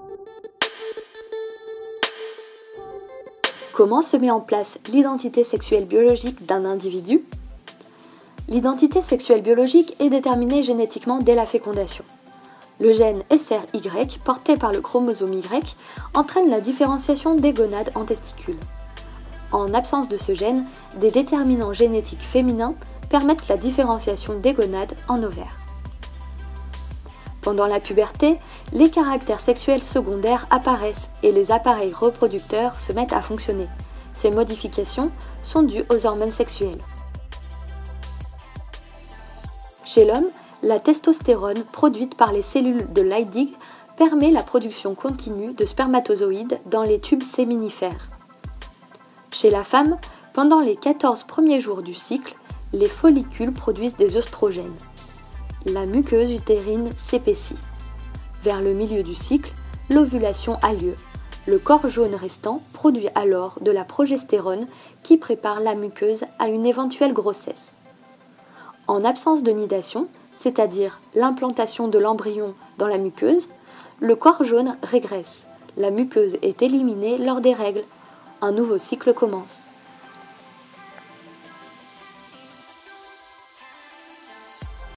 Comment se met en place l'identité sexuelle biologique d'un individu? L'identité sexuelle biologique est déterminée génétiquement dès la fécondation. Le gène SRY, porté par le chromosome Y, entraîne la différenciation des gonades en testicules. En absence de ce gène, des déterminants génétiques féminins permettent la différenciation des gonades en ovaires. Pendant la puberté, les caractères sexuels secondaires apparaissent et les appareils reproducteurs se mettent à fonctionner. Ces modifications sont dues aux hormones sexuelles. Chez l'homme, la testostérone produite par les cellules de Leydig permet la production continue de spermatozoïdes dans les tubes séminifères. Chez la femme, pendant les 14 premiers jours du cycle, les follicules produisent des œstrogènes. La muqueuse utérine s'épaissit. Vers le milieu du cycle, l'ovulation a lieu. Le corps jaune restant produit alors de la progestérone qui prépare la muqueuse à une éventuelle grossesse. En absence de nidation, c'est-à-dire l'implantation de l'embryon dans la muqueuse, le corps jaune régresse. La muqueuse est éliminée lors des règles. Un nouveau cycle commence.